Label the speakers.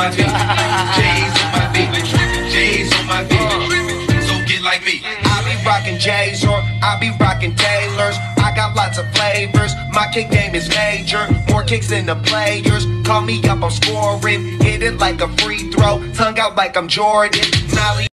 Speaker 1: my feet. J's on my feet. J's on my feet. So get like me.
Speaker 2: I be rockin' J's or I be rockin' Taylors. I got lots of flavors. My kick game is major. More kicks than the players. Call me up, I'm scoring. Hit it like a free throw. Tongue out like I'm Jordan. Nolly.